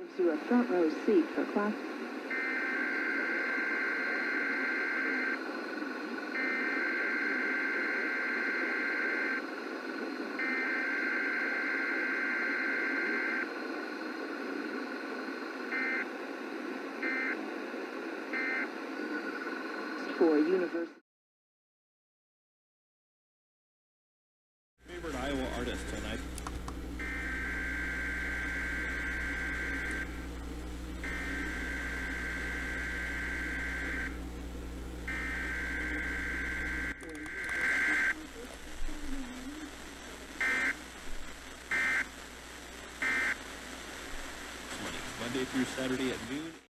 Gives you a front row seat for class. For university. Favorite Iowa artist tonight? Monday through Saturday at noon.